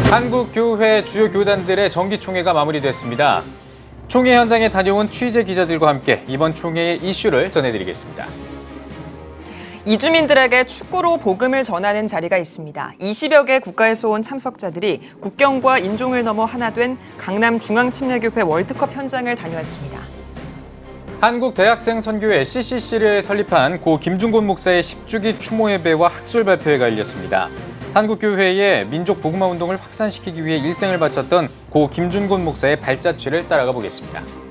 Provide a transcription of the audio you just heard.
한국교회 주요 교단들의 정기총회가 마무리됐습니다. 총회 현장에 다녀온 취재 기자들과 함께 이번 총회의 이슈를 전해드리겠습니다. 이주민들에게 축구로 복음을 전하는 자리가 있습니다. 20여 개 국가에서 온 참석자들이 국경과 인종을 넘어 하나 된 강남중앙침례교회 월드컵 현장을 다녀왔습니다. 한국대학생 선교회 CCC를 설립한 고 김준곤 목사의 10주기 추모 예배와 학술 발표회가 열렸습니다. 한국교회의 민족 복음화 운동을 확산시키기 위해 일생을 바쳤던 고 김준곤 목사의 발자취를 따라가 보겠습니다.